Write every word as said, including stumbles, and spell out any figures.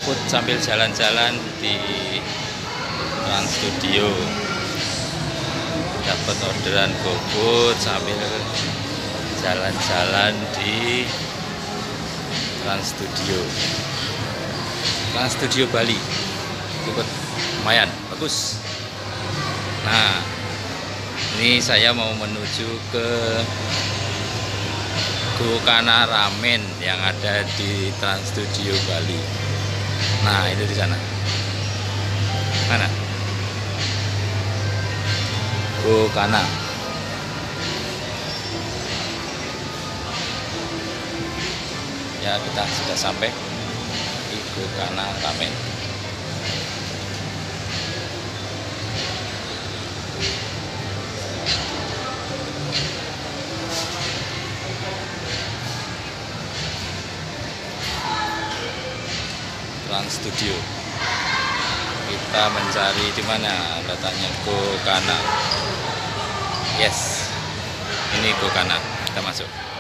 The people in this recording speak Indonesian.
GoFood sambil jalan-jalan di Trans Studio. Dapat orderan GoFood sambil jalan-jalan di Trans Studio. Trans Studio Bali. Cukup lumayan, bagus. Nah, ini saya mau menuju ke Gokana Ramen yang ada di Trans Studio Bali. Nah, itu di sana. Mana? Gokana. Ya, kita sudah sampai di Gokana Ramen. Trans Studio. Kita mencari di mana letaknya Gokana. Yes, ini Gokana. Kita masuk.